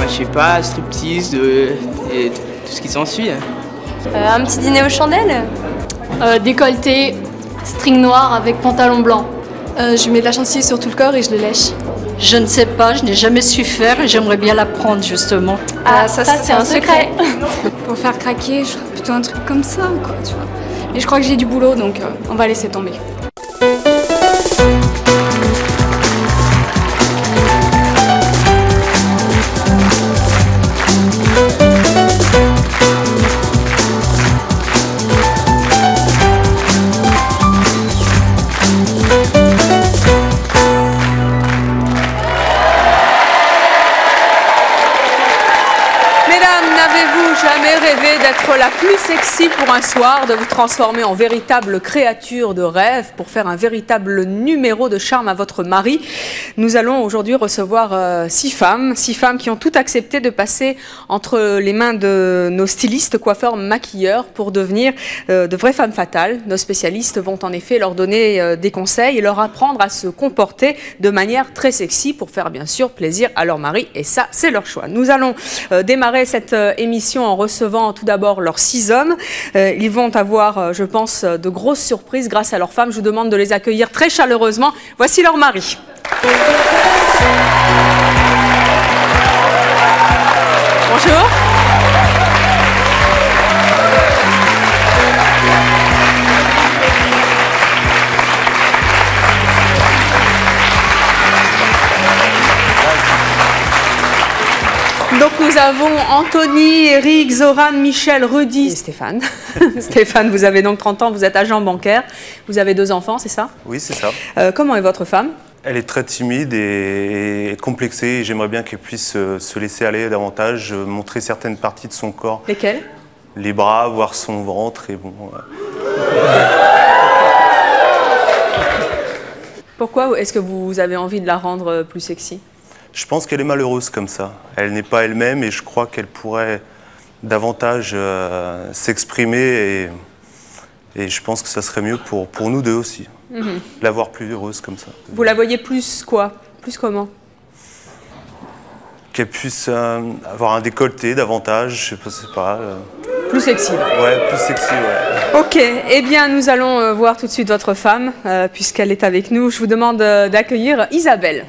je sais pas, striptease et tout ce qui s'ensuit. Un petit dîner aux chandelles. Décolleté, string noir avec pantalon blanc. Je mets de la chantilly sur tout le corps et je le lèche. Je ne sais pas, je n'ai jamais su faire et j'aimerais bien l'apprendre justement. Ah, ça c'est un secret. Pour faire craquer, je ferais plutôt un truc comme ça, quoi, tu vois. Mais je crois que j'ai du boulot, donc on va laisser tomber. Jamais rêvé d'être la plus sexy pour un soir, de vous transformer en véritable créature de rêve pour faire un véritable numéro de charme à votre mari. Nous allons aujourd'hui recevoir 6 femmes qui ont toutes accepté de passer entre les mains de nos stylistes, coiffeurs, maquilleurs pour devenir de vraies femmes fatales. Nos spécialistes vont en effet leur donner des conseils et leur apprendre à se comporter de manière très sexy pour faire bien sûr plaisir à leur mari, et ça c'est leur choix. Nous allons démarrer cette émission en recevant tout d'abord leurs 6 hommes. Ils vont avoir, je pense, de grosses surprises grâce à leurs femmes. Je vous demande de les accueillir très chaleureusement. Voici leur mari. Bonjour. Donc nous avons Anthony, Eric, Zoran, Michel, Rudy et Stéphane. Stéphane, vous avez donc 30 ans, vous êtes agent bancaire, vous avez 2 enfants, c'est ça? Oui, c'est ça. Comment est votre femme? Elle est très timide et complexée, et j'aimerais bien qu'elle puisse se laisser aller davantage, montrer certaines parties de son corps. Lesquelles? Les bras, voir son ventre et bon... Pourquoi est-ce que vous avez envie de la rendre plus sexy? Je pense qu'elle est malheureuse comme ça. Elle n'est pas elle-même et je crois qu'elle pourrait davantage s'exprimer et je pense que ça serait mieux pour nous deux aussi. La voir plus heureuse comme ça. Vous la voyez plus quoi? Plus comment? Qu'elle puisse avoir un décolleté davantage, je sais pas. Plus sexy. Ouais, plus sexy, ouais. Ok, eh bien nous allons voir tout de suite votre femme, puisqu'elle est avec nous. Je vous demande d'accueillir Isabelle.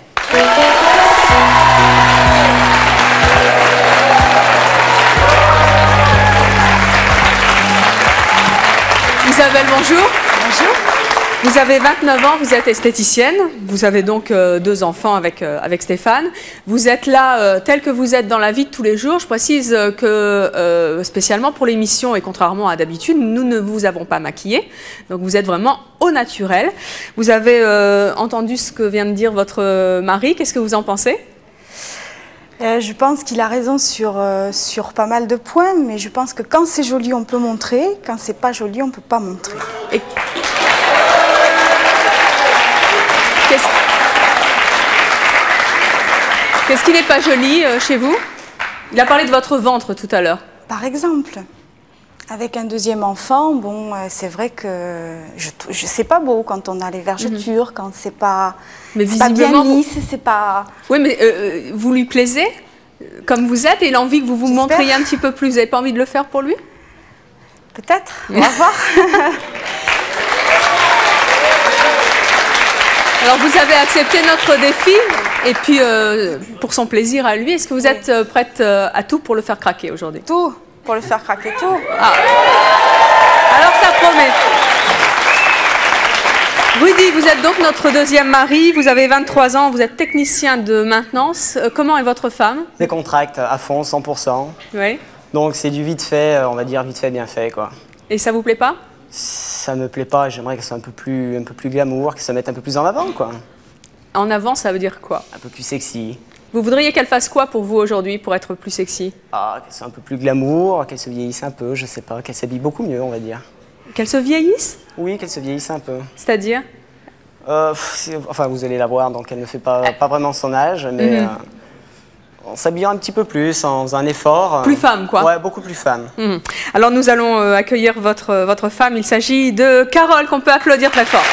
Isabelle, bonjour. Bonjour. Vous avez 29 ans, vous êtes esthéticienne, vous avez donc 2 enfants avec Stéphane. Vous êtes là tel que vous êtes dans la vie de tous les jours. Je précise que spécialement pour l'émission et contrairement à d'habitude, nous ne vous avons pas maquillé. Donc vous êtes vraiment au naturel. Vous avez entendu ce que vient de dire votre mari, qu'est-ce que vous en pensez ? Je pense qu'il a raison sur pas mal de points, mais je pense que quand c'est joli, on peut montrer. Quand c'est pas joli, on peut pas montrer. Et... Qu'est-ce qui n'est pas joli chez vous? Il a parlé de votre ventre tout à l'heure. Par exemple, avec un 2e enfant, bon, c'est vrai que c'est pas beau quand on a les vergetures, quand c'est pas, pas bien lisse, c'est pas... Oui, mais vous lui plaisez comme vous êtes et il a envie que vous vous montriez un petit peu plus. Vous n'avez pas envie de le faire pour lui? Peut-être, on va voir. Alors vous avez accepté notre défi et puis pour son plaisir à lui, est-ce que vous êtes prête à tout pour le faire craquer aujourd'hui? Tout, pour le faire craquer, tout. Ah. Alors ça promet. Rudy, vous êtes donc notre 2e mari, vous avez 23 ans, vous êtes technicien de maintenance. Comment est votre femme? Décontracte à fond, 100%. Oui. Donc c'est du vite fait, on va dire vite fait, bien fait, quoi. Et ça vous plaît pas? Ça me plaît pas, j'aimerais qu'elle soit un peu plus glamour, qu'elle se mette un peu plus en avant, quoi. En avant, ça veut dire quoi? Un peu plus sexy. Vous voudriez qu'elle fasse quoi pour vous aujourd'hui, pour être plus sexy? Ah, qu'elle soit un peu plus glamour, qu'elle se vieillisse un peu, je sais pas, qu'elle s'habille beaucoup mieux, on va dire. Qu'elle se vieillisse? Oui, qu'elle se vieillisse un peu. C'est-à-dire? Enfin, vous allez la voir, donc elle ne fait pas vraiment son âge, mais en s'habillant un petit peu plus, en faisant un effort. Plus femme, quoi. Ouais, beaucoup plus femme. Alors nous allons accueillir votre femme. Il s'agit de Carole, qu'on peut applaudir très fort.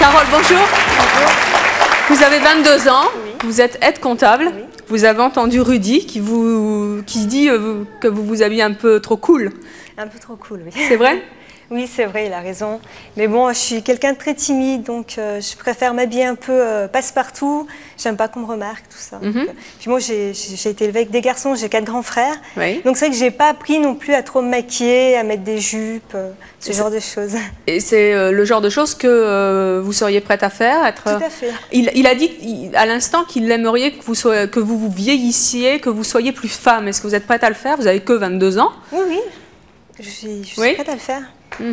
Carole, bonjour. Bonjour. Vous avez 22 ans, oui. Vous êtes aide comptable. Oui. Vous avez entendu Rudy qui dit que vous vous habillez un peu trop cool. Un peu trop cool, oui. C'est vrai? Oui, c'est vrai, il a raison. Mais bon, je suis quelqu'un de très timide, donc je préfère m'habiller un peu passe-partout. J'aime pas qu'on me remarque, tout ça. Puis moi, j'ai été élevée avec des garçons, j'ai 4 grands frères. Oui. Donc c'est vrai que j'ai pas appris non plus à trop me maquiller, à mettre des jupes, ce genre de choses. Et c'est le genre de choses que vous seriez prête à faire? Tout à fait. Il a dit à l'instant qu'il aimerait que vous vieillissiez, que vous soyez plus femme. Est-ce que vous êtes prête à le faire? Vous avez que 22 ans. Oui, oui. Je suis prête à le faire.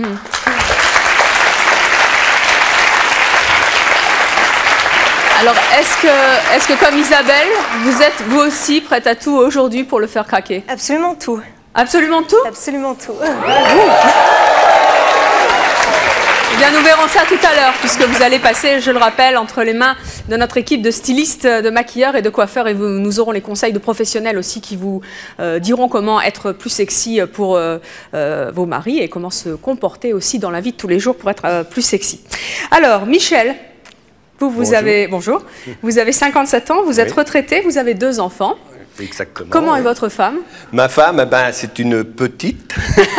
Alors, est-ce que comme Isabelle, vous êtes vous aussi prête à tout aujourd'hui pour le faire craquer? Absolument tout. Absolument tout? Absolument tout. Eh bien, nous verrons ça tout à l'heure, puisque vous allez passer, je le rappelle, entre les mains de notre équipe de stylistes, de maquilleurs et de coiffeurs. Et nous aurons les conseils de professionnels aussi qui vous diront comment être plus sexy pour vos maris et comment se comporter aussi dans la vie de tous les jours pour être plus sexy. Alors, Michel, vous avez 57 ans, vous êtes retraité, vous avez 2 enfants. Exactement. Comment est votre femme? Ma femme, c'est une petite.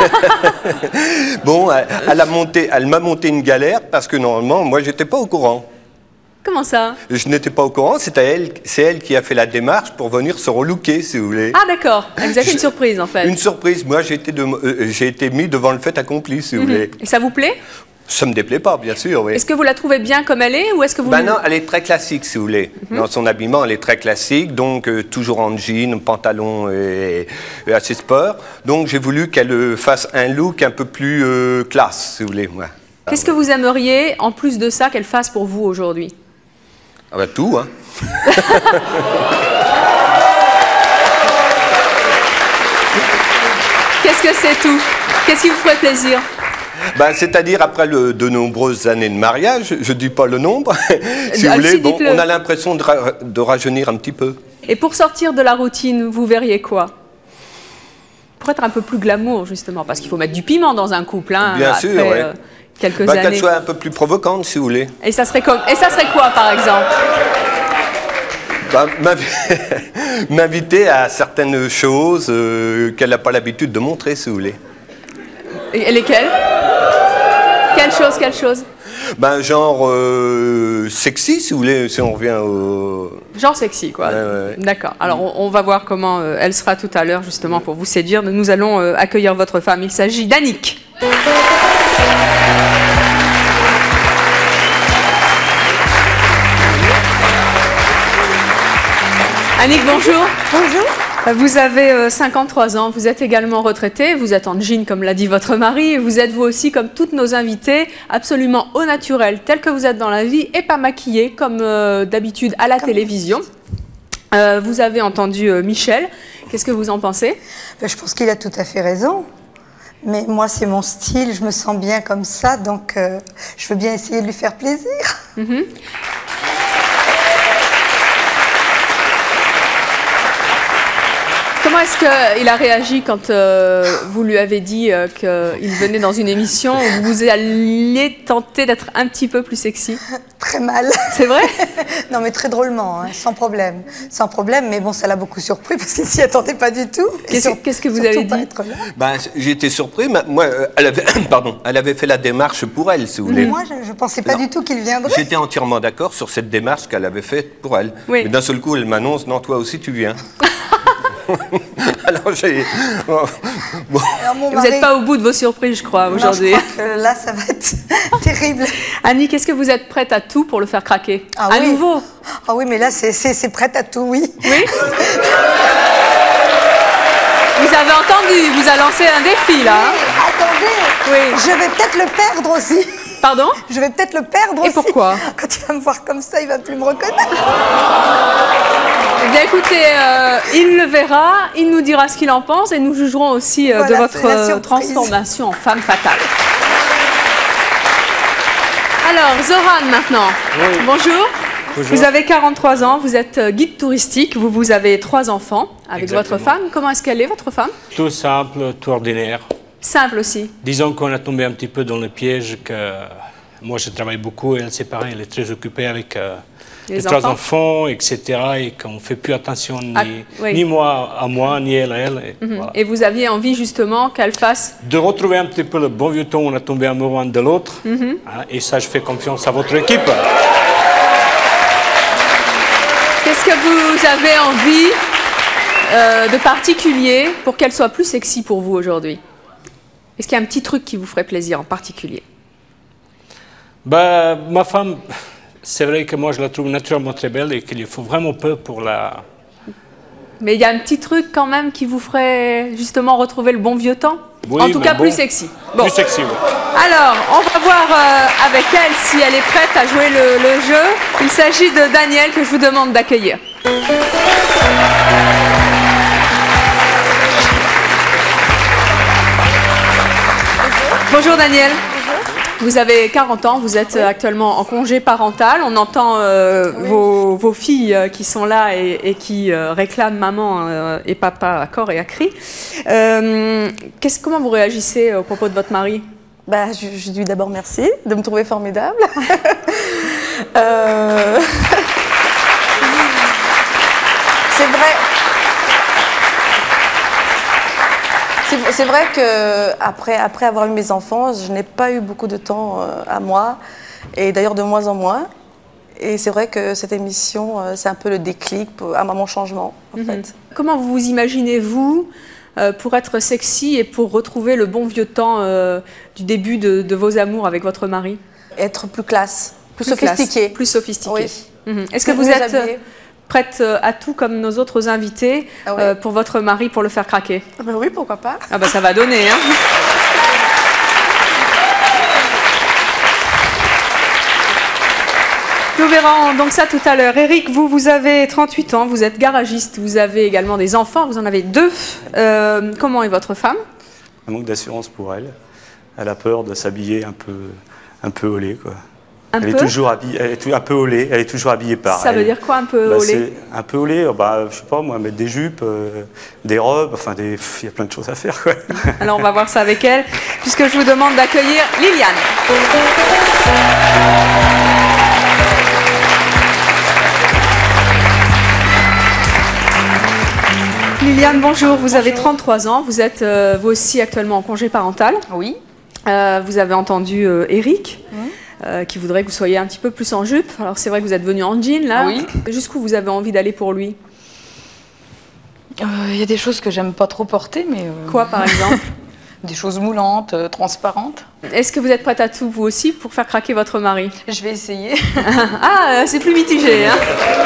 Bon, elle m'a monté une galère parce que normalement, moi, j'étais pas au courant. Comment ça? Je n'étais pas au courant, c'est elle qui a fait la démarche pour venir se relooker, si vous voulez. Ah d'accord, vous avez une surprise en fait. Une surprise, moi j'ai été mis devant le fait accompli, si vous voulez. Et ça vous plaît? Ça me déplaît pas, bien sûr, oui. Est-ce que vous la trouvez bien comme elle est ou est-ce que vous... Non, elle est très classique, si vous voulez. Dans son habillement, elle est très classique, donc toujours en jean, pantalon et assez sport. Donc j'ai voulu qu'elle fasse un look un peu plus classe, si vous voulez. Ouais. Qu'est-ce que vous aimeriez, en plus de ça, qu'elle fasse pour vous aujourd'hui? Ah bah tout, hein. Qu'est-ce que c'est tout? Qu'est-ce qui vous ferait plaisir? C'est-à-dire, après de nombreuses années de mariage, je ne dis pas le nombre, si vous voulez, bon, on a l'impression de rajeunir un petit peu. Et pour sortir de la routine, vous verriez quoi? Pour être un peu plus glamour, justement, parce qu'il faut mettre du piment dans un couple, hein, bien sûr, oui. Quelques années. Qu'elle soit un peu plus provocante, si vous voulez. Et ça serait quoi, par exemple? M'inviter à certaines choses qu'elle n'a pas l'habitude de montrer, si vous voulez. Et lesquelles? Quelle chose? Genre sexy, si vous voulez, si on revient au... Genre sexy, quoi. Ouais. D'accord. Alors, on va voir comment elle sera tout à l'heure, justement, pour vous séduire. Nous allons accueillir votre femme. Il s'agit d'Annick. Annick, bonjour. Bonjour. Vous avez 53 ans, vous êtes également retraitée, vous êtes en jean comme l'a dit votre mari, et vous êtes vous aussi comme toutes nos invités, absolument au naturel, tel que vous êtes dans la vie et pas maquillée comme d'habitude à la télévision. Vous avez entendu Michel, qu'est-ce que vous en pensez? Je pense qu'il a tout à fait raison. Mais moi, c'est mon style, je me sens bien comme ça, donc je veux bien essayer de lui faire plaisir. Comment est-ce qu'il a réagi quand vous lui avez dit qu'il venait dans une émission où vous alliez tenter d'être un petit peu plus sexy? Très mal. C'est vrai? Non, mais très drôlement, hein, sans problème. Sans problème, mais bon, ça l'a beaucoup surpris parce qu'il s'y attendait pas du tout. Qu'est-ce que vous avez dit? J'ai été surpris. Moi, elle avait fait la démarche pour elle, si vous voulez. Moi, je ne pensais pas du tout qu'il viendrait. J'étais entièrement d'accord sur cette démarche qu'elle avait faite pour elle. Oui. Mais d'un seul coup, elle m'annonce, non, toi aussi, tu viens. Alors j'ai... Bon. Vous n'êtes pas au bout de vos surprises, je crois, aujourd'hui. Je crois que là, ça va être terrible. Annick, est-ce que vous êtes prête à tout pour le faire craquer? À nouveau? Ah oui, mais là, c'est prête à tout, oui. Oui. Vous avez entendu, il vous a lancé un défi, là. Oui, attendez, oui. Je vais peut-être le perdre aussi. Pardon? Je vais peut-être le perdre aussi. Et pourquoi? Quand il va me voir comme ça, il ne va plus me reconnaître. Eh bien, écoutez, il le verra, il nous dira ce qu'il en pense et nous jugerons aussi de votre transformation en femme fatale. Alors, Zoran maintenant. Oui. Bonjour. Bonjour. Vous avez 43 ans, vous êtes guide touristique, vous avez 3 enfants avec votre femme. Comment est-ce qu'elle est, votre femme? Tout simple, tout ordinaire. Simple aussi. Disons qu'on a tombé un petit peu dans le piège que Moi, je travaille beaucoup et elle, c'est pareil, elle est très occupée avec les 3 enfants. enfants, etc. Et qu'on ne fait plus attention ni moi à moi, ni elle à elle. Et, voilà. Et vous aviez envie justement qu'elle fasse... De retrouver un petit peu le bon vieux temps où on a tombé amoureux de l'autre. Et ça, je fais confiance à votre équipe. Qu'est-ce que vous avez envie de particulier pour qu'elle soit plus sexy pour vous aujourd'hui? Est-ce qu'il y a un petit truc qui vous ferait plaisir en particulier? Bah, ma femme, c'est vrai que moi je la trouve naturellement très belle et qu'il lui faut vraiment peu pour la... Mais il y a un petit truc quand même qui vous ferait justement retrouver le bon vieux temps? Oui, en tout cas, plus sexy. Bon. Plus sexy, oui. Alors, on va voir avec elle si elle est prête à jouer le jeu. Il s'agit de Daniel que je vous demande d'accueillir. Bonjour Daniel. Vous avez 40 ans, vous êtes actuellement en congé parental. On entend vos filles qui sont là et qui réclament maman et papa à corps et à cri. Comment vous réagissez au propos de votre mari? Je lui dis d'abord merci de me trouver formidable. C'est vrai. C'est vrai qu'après avoir eu mes enfants, je n'ai pas eu beaucoup de temps à moi, et d'ailleurs de moins en moins. Et c'est vrai que cette émission, c'est un peu le déclic à mon changement, en fait. Comment vous vous imaginez-vous pour être sexy et pour retrouver le bon vieux temps du début de vos amours avec votre mari? Être plus classe, plus sophistiquée. Plus sophistiquée. Oui. Est-ce que vous êtes prête à tout comme nos autres invités pour votre mari, pour le faire craquer? Oui, pourquoi pas. Ah bah ça va donner, hein. Nous verrons donc ça tout à l'heure. Eric, vous avez 38 ans, vous êtes garagiste, vous avez également des enfants, vous en avez 2. Comment est votre femme? Un manque d'assurance pour elle. Elle a peur de s'habiller un peu olé, quoi. Elle est toujours habillée, elle est un peu olée, elle est toujours habillée pareil. Ça veut dire quoi un peu olé? Un peu olé, je sais pas moi, mettre des jupes, des robes, enfin il y a plein de choses à faire, quoi. Alors on va voir ça avec elle, puisque je vous demande d'accueillir Liliane. Liliane, bonjour, vous avez 33 ans, vous êtes vous aussi actuellement en congé parental. Oui. Vous avez entendu Eric. Qui voudrait que vous soyez un petit peu plus en jupe. Alors c'est vrai que vous êtes venu en jean là. Oui. Jusqu'où vous avez envie d'aller pour lui? Il y a des choses que j'aime pas trop porter, mais... Quoi par exemple? Des choses moulantes, transparentes. Est-ce que vous êtes prête à tout vous aussi pour faire craquer votre mari? Je vais essayer. Ah, c'est plus mitigé, hein.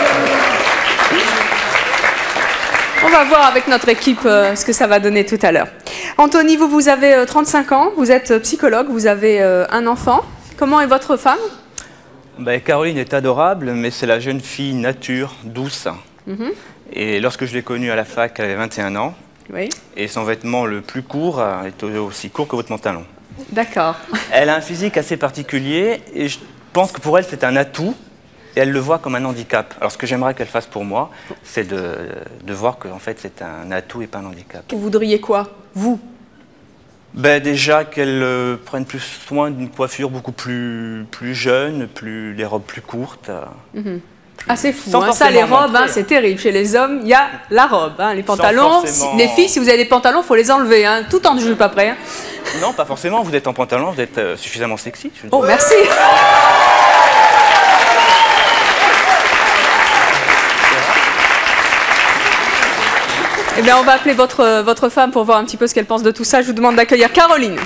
On va voir avec notre équipe ce que ça va donner tout à l'heure. Anthony, vous avez 35 ans, vous êtes psychologue, vous avez un enfant. Comment est votre femme? Caroline est adorable, mais c'est la jeune fille nature, douce. Et lorsque je l'ai connue à la fac, elle avait 21 ans. Oui. Et son vêtement le plus court est aussi court que votre pantalon. D'accord. Elle a un physique assez particulier et je pense que pour elle, c'est un atout. Et elle le voit comme un handicap. Alors ce que j'aimerais qu'elle fasse pour moi, c'est de voir que en fait, c'est un atout et pas un handicap. Vous voudriez quoi, vous? Déjà qu'elle prenne plus soin d'une coiffure beaucoup plus jeune, les robes plus courtes. Ah c'est fou, hein. Ça les robes, c'est terrible. Chez les hommes, il y a la robe, hein. Les pantalons, les filles, si vous avez des pantalons, il faut les enlever, hein. Tout en jupe après. Hein. Non, pas forcément, vous êtes en pantalon, vous êtes suffisamment sexy. Oh, merci. Eh bien, on va appeler votre femme pour voir un petit peu ce qu'elle pense de tout ça. Je vous demande d'accueillir Caroline.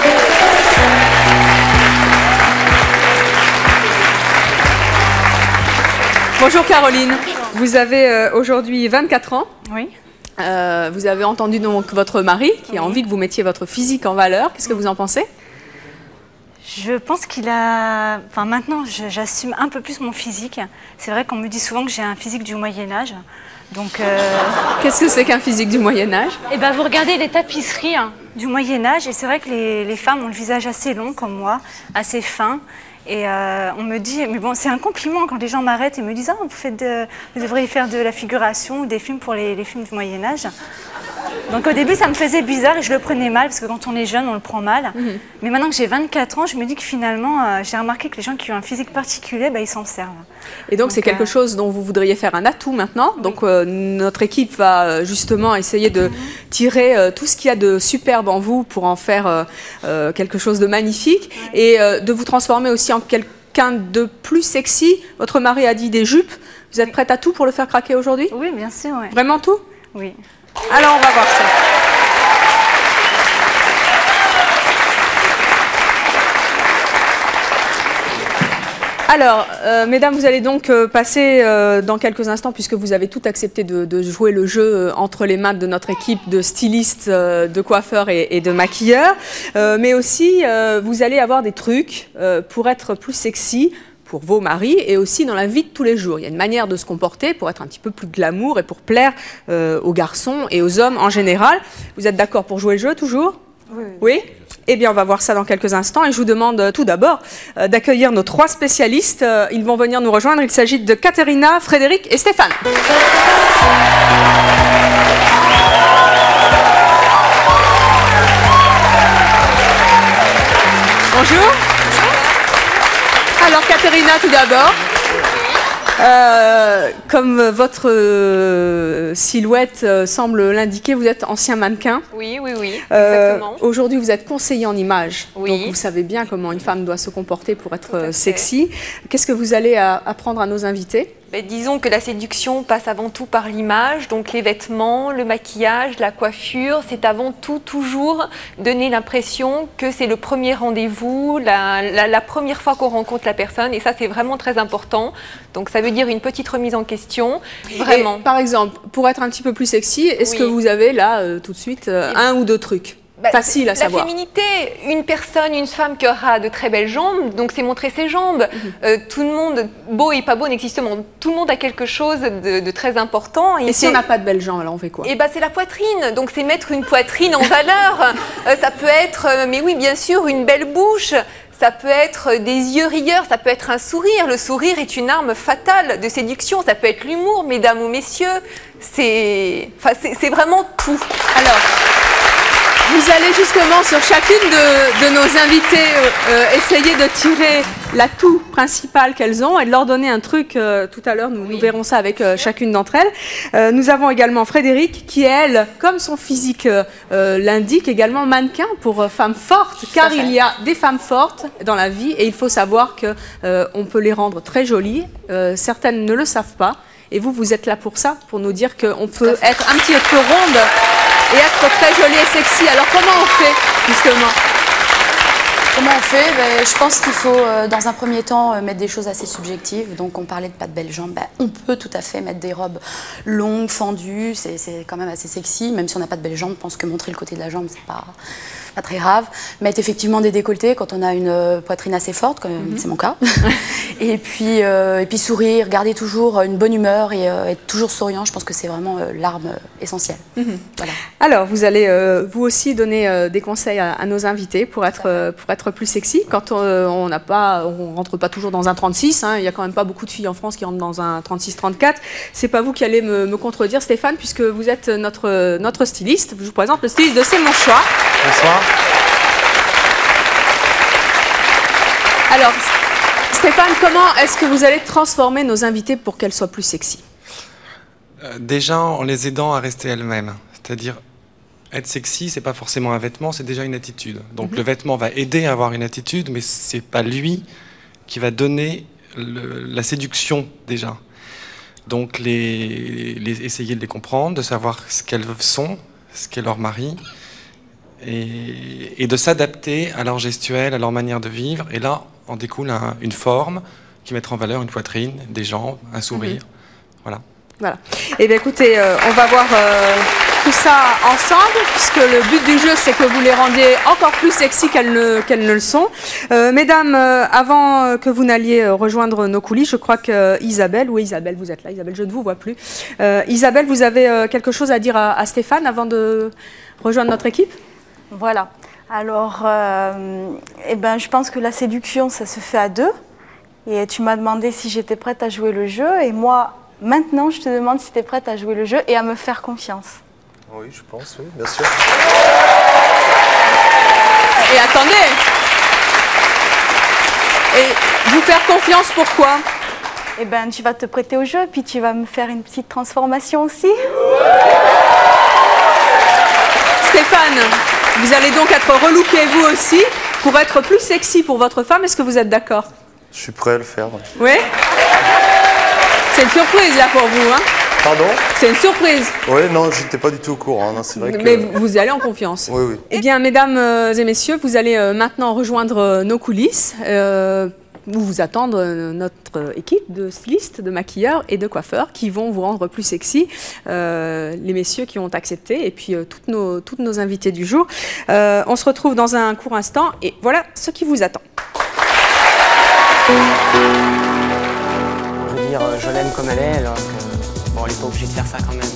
Bonjour Caroline. Vous avez aujourd'hui 24 ans. Oui. Vous avez entendu donc votre mari qui a envie que vous mettiez votre physique en valeur. Qu'est-ce que vous en pensez? Je pense qu'il a... Enfin, maintenant, j'assume un peu plus mon physique. C'est vrai qu'on me dit souvent que j'ai un physique du Moyen-Âge. Donc, qu'est-ce que c'est qu'un physique du Moyen-Âge? Eh ben, vous regardez les tapisseries du Moyen-Âge et c'est vrai que les femmes ont le visage assez long comme moi, assez fin. Et on me dit, mais bon, c'est un compliment quand les gens m'arrêtent et me disent, ah, vous devriez faire de la figuration ou des films pour les films du Moyen-Âge. Donc au début, ça me faisait bizarre et je le prenais mal, parce que quand on est jeune, on le prend mal. Mais maintenant que j'ai 24 ans, je me dis que finalement, j'ai remarqué que les gens qui ont un physique particulier, ils s'en servent. Et donc c'est quelque chose dont vous voudriez faire un atout maintenant. Donc notre équipe va justement essayer de tirer tout ce qu'il y a de superbe en vous pour en faire quelque chose de magnifique et de vous transformer aussi en quelqu'un de plus sexy. Votre mari a dit des jupes. Vous êtes prête à tout pour le faire craquer aujourd'hui? Oui, bien sûr. Ouais. Vraiment tout? Oui. Alors on va voir ça. Alors, mesdames, vous allez donc passer dans quelques instants, puisque vous avez tout accepté de jouer le jeu entre les mains de notre équipe de stylistes, de coiffeurs et de maquilleurs. Mais aussi, vous allez avoir des trucs pour être plus sexy pour vos maris et aussi dans la vie de tous les jours. Il y a une manière de se comporter pour être un petit peu plus glamour et pour plaire aux garçons et aux hommes en général. Vous êtes d'accord pour jouer le jeu toujours? Oui. Oui? Eh bien, on va voir ça dans quelques instants et je vous demande tout d'abord d'accueillir nos 3 spécialistes. Ils vont venir nous rejoindre. Il s'agit de Katerina, Frédéric et Stéphane. Bonjour. Alors, Katerina, tout d'abord. Comme votre silhouette semble l'indiquer, vous êtes ancien mannequin. Oui, exactement. Aujourd'hui, vous êtes conseiller en images. Oui. Donc, vous savez bien comment une femme doit se comporter pour être sexy. Qu'est-ce que vous allez apprendre à nos invités? Disons que la séduction passe avant tout par l'image, donc les vêtements, le maquillage, la coiffure, c'est avant tout toujours donner l'impression que c'est le premier rendez-vous, la première fois qu'on rencontre la personne, et ça c'est vraiment très important. Donc ça veut dire une petite remise en question, vraiment. Et, par exemple, pour être un petit peu plus sexy, est-ce que vous avez là tout de suite un ou 2 trucs facile à savoir? La féminité, une femme qui aura de très belles jambes, donc c'est montrer ses jambes. Tout le monde, beau et pas beau n'existe pas. Tout le monde a quelque chose de très important. Et si on n'a pas de belles jambes, alors on fait quoi? C'est la poitrine, donc c'est mettre une poitrine en valeur. Ça peut être, mais oui bien sûr, une belle bouche. Ça peut être des yeux rieurs, ça peut être un sourire. Le sourire est une arme fatale de séduction. Ça peut être l'humour, mesdames ou messieurs. C'est vraiment tout. Alors, vous allez justement sur chacune de nos invités essayer de tirer l'atout principal qu'elles ont et de leur donner un truc. Tout à l'heure, nous verrons ça avec chacune d'entre elles. Nous avons également Frédéric qui est, elle, comme son physique l'indique, également mannequin pour femmes fortes, car il y a des femmes fortes dans la vie et il faut savoir qu'on peut les rendre très jolies. Certaines ne le savent pas. Et vous êtes là pour ça, pour nous dire qu'on peut être un petit peu ronde et être très jolie et sexy. Alors comment on fait, justement? Comment on fait? Je pense qu'il faut, dans un premier temps, mettre des choses assez subjectives. Donc on parlait de pas de belles jambes. On peut tout à fait mettre des robes longues, fendues. C'est quand même assez sexy. Même si on n'a pas de belles jambes, je pense que montrer le côté de la jambe, c'est pas très grave. Mettre effectivement des décolletés quand on a une poitrine assez forte, comme c'est mon cas. et puis sourire, garder toujours une bonne humeur et être toujours souriant. Je pense que c'est vraiment l'arme essentielle. Voilà. Alors, vous allez vous aussi donner des conseils à nos invités pour être plus sexy. Quand on rentre pas toujours dans un 36, il y a quand même pas beaucoup de filles en France qui rentrent dans un 36-34. C'est pas vous qui allez me contredire, Stéphane, puisque vous êtes notre styliste. Je vous présente le styliste de C'est Mon Choix. Bonsoir. Alors, Stéphane, comment est-ce que vous allez transformer nos invités pour qu'elles soient plus sexy? Déjà en les aidant à rester elles-mêmes. C'est-à-dire, être sexy, c'est pas forcément un vêtement, c'est déjà une attitude. Donc le vêtement va aider à avoir une attitude, mais c'est pas lui qui va donner la séduction déjà. Donc essayer de les comprendre, de savoir ce qu'elles sont, ce qu'est leur mari, et de s'adapter à leur gestuelle, à leur manière de vivre. Et là, en découle une forme qui mettra en valeur une poitrine, des jambes, un sourire. Voilà. Voilà. Eh bien écoutez, on va voir tout ça ensemble, puisque le but du jeu, c'est que vous les rendiez encore plus sexy qu'elles ne le sont. Mesdames, avant que vous n'alliez rejoindre nos coulisses, je crois que Isabelle, oui Isabelle, vous êtes là, Isabelle, je ne vous vois plus. Isabelle, vous avez quelque chose à dire à Stéphane avant de rejoindre notre équipe? Voilà. Alors, je pense que la séduction, ça se fait à deux. Et tu m'as demandé si j'étais prête à jouer le jeu. Et moi, maintenant, je te demande si tu es prête à jouer le jeu et à me faire confiance. Oui, je pense, oui, bien sûr. Et attendez. Et vous faire confiance, pourquoi? Tu vas te prêter au jeu, puis tu vas me faire une petite transformation aussi. Stéphane, vous allez donc être relooké vous aussi pour être plus sexy pour votre femme. Est-ce que vous êtes d'accord? Je suis prêt à le faire. Oui. C'est une surprise là pour vous, hein? Pardon? C'est une surprise. Oui, non, j'étais pas du tout au courant. Non, c'est vrai que... Mais vous allez en confiance. Oui, oui. Eh bien, mesdames et messieurs, vous allez maintenant rejoindre nos coulisses. Où vous attendre notre équipe de stylistes, de maquilleurs et de coiffeurs qui vont vous rendre plus sexy, les messieurs qui ont accepté et puis toutes nos invités du jour. On se retrouve dans un court instant et voilà ce qui vous attend. Je veux dire, je l'aime comme elle est, alors que bon, elle n'est pas obligée de faire ça quand même.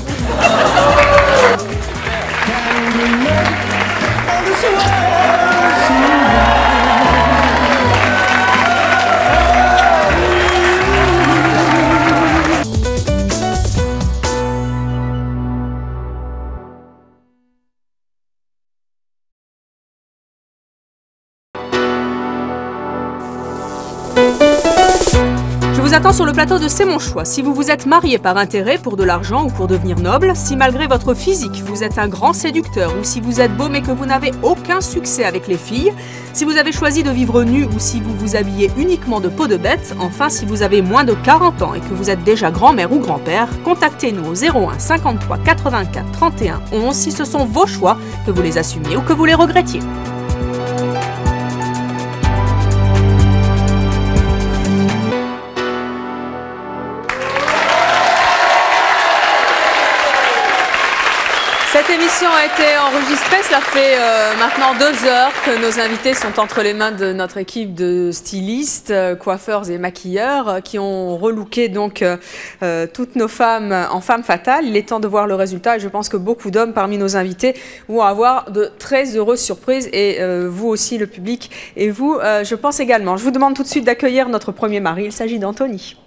Je vous attends sur le plateau de C'est mon choix. Si vous vous êtes marié par intérêt, pour de l'argent ou pour devenir noble, si malgré votre physique vous êtes un grand séducteur ou si vous êtes beau mais que vous n'avez aucun succès avec les filles, si vous avez choisi de vivre nu ou si vous vous habillez uniquement de peau de bête, enfin si vous avez moins de 40 ans et que vous êtes déjà grand-mère ou grand-père, contactez-nous au 01 53 84 31 11 si ce sont vos choix, que vous les assumiez ou que vous les regrettiez. Cette émission a été enregistrée, cela fait maintenant 2 heures que nos invités sont entre les mains de notre équipe de stylistes, coiffeurs et maquilleurs qui ont relooké donc toutes nos femmes en femmes fatales. Il est temps de voir le résultat et je pense que beaucoup d'hommes parmi nos invités vont avoir de très heureuses surprises et vous aussi le public et vous je pense également. Je vous demande tout de suite d'accueillir notre premier mari, il s'agit d'Anthony.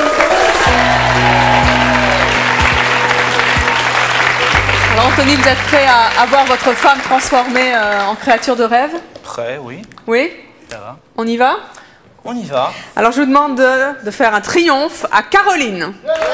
Alors Anthony, vous êtes prêt à voir votre femme transformée en créature de rêve? Prêt, oui. Oui? Ça va. On y va? On y va. Alors je vous demande de faire un triomphe à Caroline.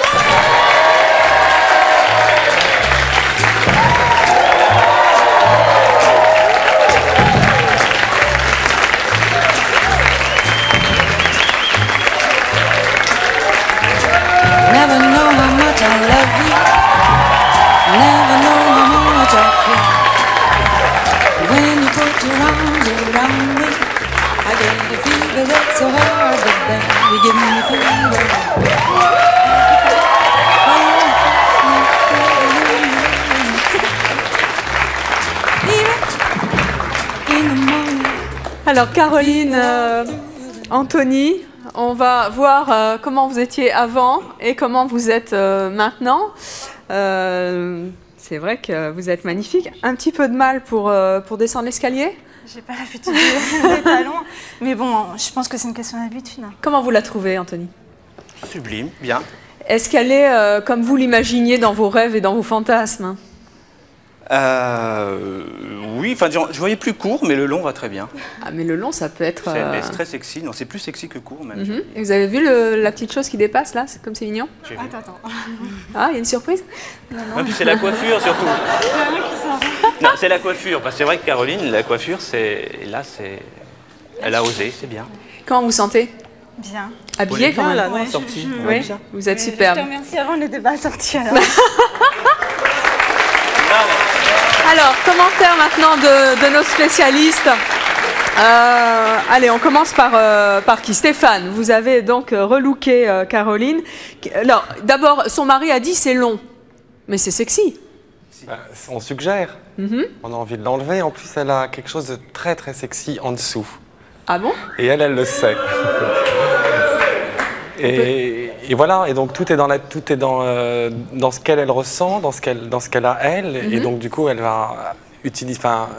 Never know how much I love you. Never know how much I care. When you put your arms around me, I get a fever that's so hard to bear. You give me fever. Alors Caroline, Anthony, on va voir comment vous étiez avant et comment vous êtes maintenant. C'est vrai que vous êtes magnifique. Un petit peu de mal pour descendre l'escalier? J'ai pas l'habitude des talons, mais bon, je pense que c'est une question d'habitude. Comment vous la trouvez, Anthony? Sublime, bien. Est-ce qu'elle est comme vous l'imaginiez dans vos rêves et dans vos fantasmes? Oui, enfin, je voyais plus court, mais le long va très bien. Ah, mais le long, ça peut être... C'est très sexy. Non, c'est plus sexy que court, même. Et vous avez vu la petite chose qui dépasse, là? C'est comme c'est mignon. Attends. Ah, il y a une surprise? Non, puis c'est la coiffure, surtout. Non, c'est la coiffure, parce que c'est vrai que Caroline, la coiffure, elle a osé, c'est bien. Comment vous sentez? Bien. Habillée quand même? Là, non, sortie. Oui, vous êtes superbe. Je te remercie, avant, on n'était pas sortis, alors. Alors, commentaire maintenant de nos spécialistes. Allez, on commence par qui? Stéphane, vous avez donc relooké Caroline. Alors, d'abord, son mari a dit c'est long, mais c'est sexy. On suggère. On a envie de l'enlever. En plus, elle a quelque chose de très très sexy en dessous. Ah bon? Et elle le sait. Et voilà, et donc tout est dans ce qu'elle ressent, dans ce qu'elle a elle, et donc du coup elle va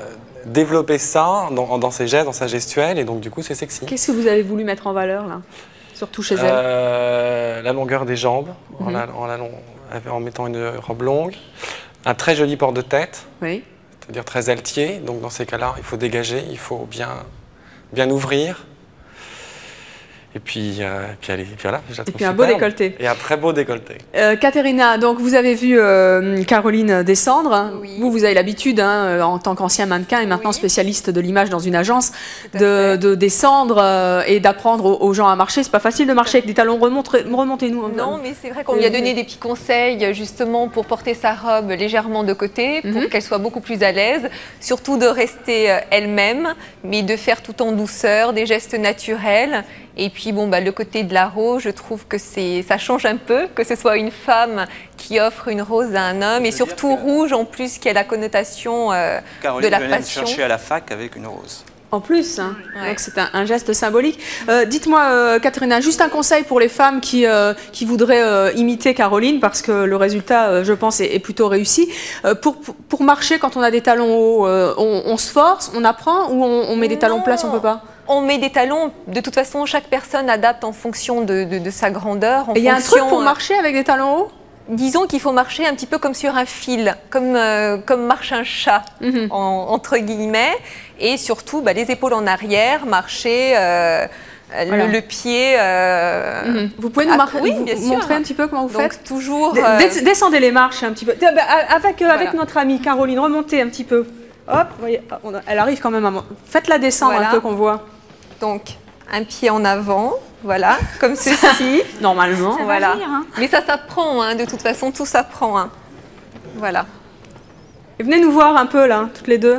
développer ça dans ses gestes, dans sa gestuelle, et donc du coup c'est sexy. Qu'est-ce que vous avez voulu mettre en valeur là, surtout chez elle? La longueur des jambes, en mettant une robe longue, un très joli port de tête, c'est-à-dire très altier, donc dans ces cas-là il faut dégager, il faut bien ouvrir. Et puis voilà, je la trouve un beau superbe. décolleté. Et un très beau décolleté. Caterina, donc vous avez vu Caroline descendre. Oui. Vous avez l'habitude, en tant qu'ancien mannequin et maintenant spécialiste de l'image dans une agence, de descendre et d'apprendre aux gens à marcher. C'est pas facile de marcher avec des talons. Remontez-nous. Non, mais c'est vrai qu'on lui a donné des petits conseils justement pour porter sa robe légèrement de côté, pour qu'elle soit beaucoup plus à l'aise. Surtout de rester elle-même, mais de faire tout en douceur, des gestes naturels. Et puis le côté de la rose, je trouve que ça change un peu, que ce soit une femme qui offre une rose à un homme, et surtout rouge en plus, qui a la connotation de la Caroline venait me passion. chercher à la fac avec une rose. En plus, donc c'est un geste symbolique. Dites-moi, Caterina, juste un conseil pour les femmes qui voudraient imiter Caroline, parce que le résultat, je pense, est plutôt réussi. Pour marcher, quand on a des talons hauts, on se force, on apprend, ou on met des talons plats si on ne peut pas? On met des talons, de toute façon, chaque personne adapte en fonction de sa grandeur. Et il y a un truc pour marcher avec des talons hauts? Disons qu'il faut marcher un petit peu comme sur un fil, comme marche un chat, entre guillemets. Et surtout, les épaules en arrière, marcher, le pied... Vous pouvez nous montrer un petit peu comment vous faites? Toujours... Descendez les marches un petit peu. Avec notre amie Caroline, remontez un petit peu. Hop, voyez, elle arrive quand même à... Faites-la descendre un peu qu'on voit. Donc, un pied en avant, voilà, comme ceci. Normalement. Voilà. Mais ça s'apprend, de toute façon, tout s'apprend. Voilà. Et venez nous voir un peu, là, toutes les deux.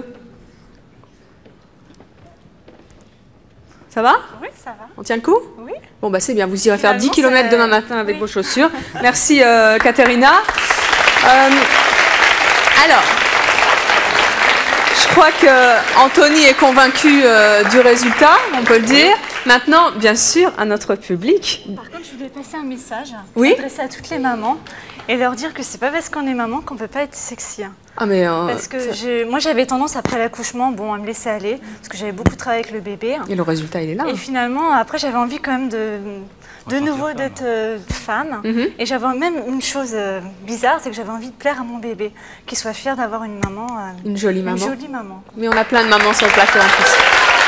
Ça va? Oui, ça va. On tient le coup? Oui. Bon, c'est bien, vous irez faire 10 km demain matin avec vos chaussures. Merci, Caterina. Alors... Je crois qu'Anthony est convaincu du résultat, on peut le dire. Maintenant, bien sûr, à notre public. Par contre, je voulais passer un message, adressé à toutes les mamans, et leur dire que c'est pas parce qu'on est maman qu'on peut pas être sexy. Parce que moi, j'avais tendance après l'accouchement, à me laisser aller, parce que j'avais beaucoup travaillé avec le bébé. Et le résultat, il est là. Et finalement, après, j'avais envie quand même de nouveau d'être femme. Et j'avais même une chose bizarre, c'est que j'avais envie de plaire à mon bébé, qu'il soit fier d'avoir une maman. Une jolie maman. Une jolie maman. Mais on a plein de mamans sur le plateau en plus.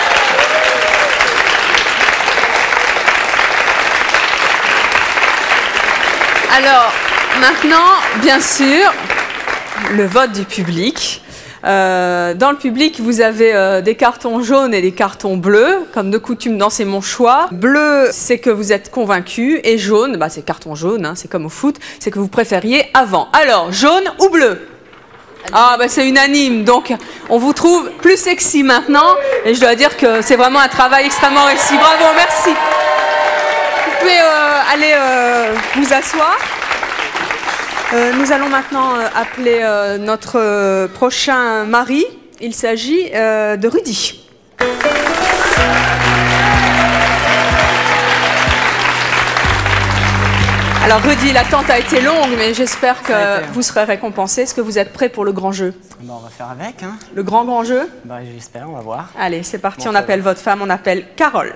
Alors, maintenant, bien sûr, le vote du public. Dans le public, vous avez des cartons jaunes et des cartons bleus. Comme de coutume, dans C'est mon choix. Bleu, c'est que vous êtes convaincu. Et jaune, c'est carton jaune, c'est comme au foot, c'est que vous préfériez avant. Alors, jaune ou bleu? C'est unanime. Donc, on vous trouve plus sexy maintenant. Et je dois dire que c'est vraiment un travail extrêmement réussi. Bravo, merci. Vous pouvez aller vous asseoir. Nous allons maintenant appeler notre prochain mari. Il s'agit de Rudy. Alors Rudy, l'attente a été longue, mais j'espère que vous serez récompensé. Est-ce que vous êtes prêt pour le grand jeu? On va faire avec. Le grand jeu? J'espère, on va voir. Allez, c'est parti, on appelle votre femme, on appelle Carole.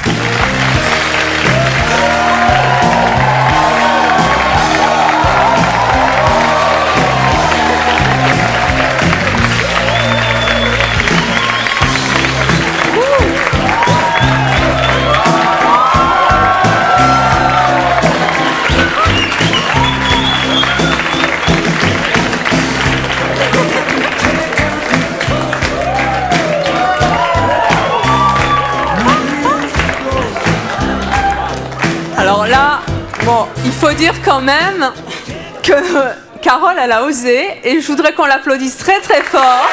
Alors là, il faut dire quand même que Carole, elle a osé, et je voudrais qu'on l'applaudisse très très fort.